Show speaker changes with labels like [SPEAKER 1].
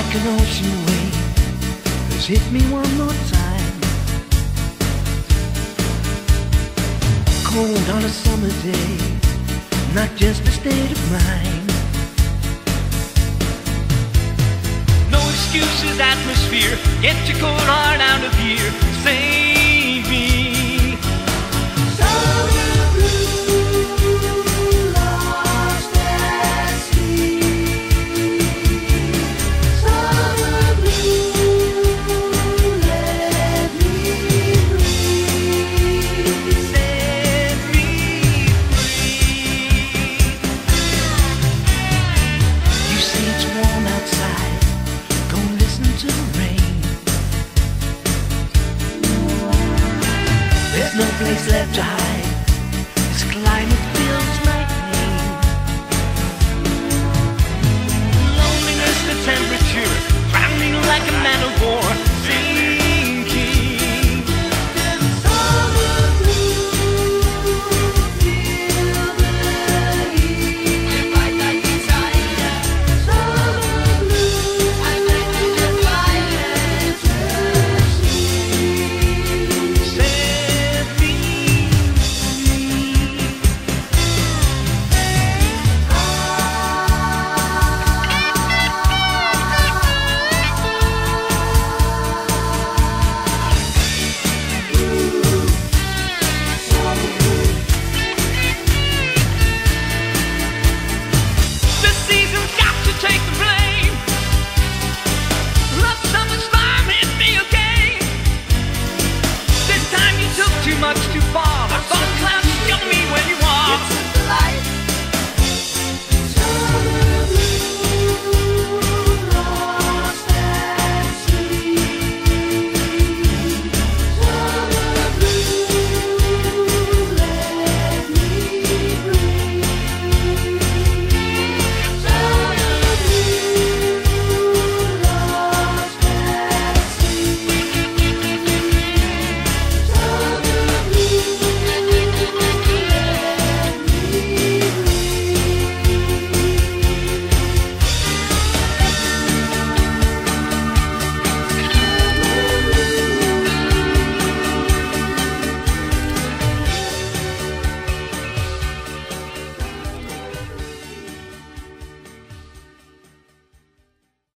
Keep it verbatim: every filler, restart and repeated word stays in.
[SPEAKER 1] like an ocean wave has hit me one more time. Cold on a summer day, not just a state of mind. No excuses, atmosphere, get your cold heart out of here. Save me. Summer blue, lost at sea. Summer blue, let me breathe. Set me free. You say it's warm outside, go listen to the rain. There's no place left to hide.